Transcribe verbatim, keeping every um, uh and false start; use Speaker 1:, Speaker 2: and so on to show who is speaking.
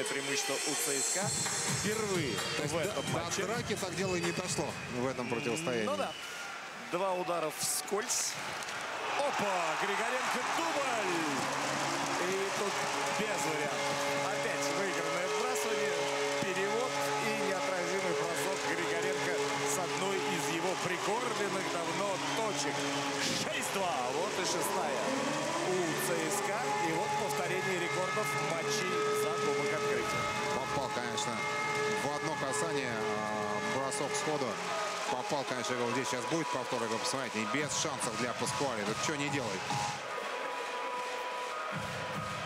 Speaker 1: численное преимущество у ЦСКА впервые в этом
Speaker 2: до,
Speaker 1: матче.
Speaker 2: До драки так дело и не дошло в этом противостоянии.
Speaker 1: Ну да. Два удара вскользь. Опа! Григоренко дубль! И тут без вариантов. Опять выигранное вбрасывание, перевод и неотразимый бросок Григоренко с одной из его прикормленных давно точек. шесть-два. Вот и шестая у ЦСКА. И вот повторение рекордов матчей за Кубок Открытия.
Speaker 2: Попал, конечно, в одно касание, бросок сходу. Попал, конечно, вот здесь сейчас будет повтор, вы посмотрите, и без шансов для Паскуале. Тут что не делает.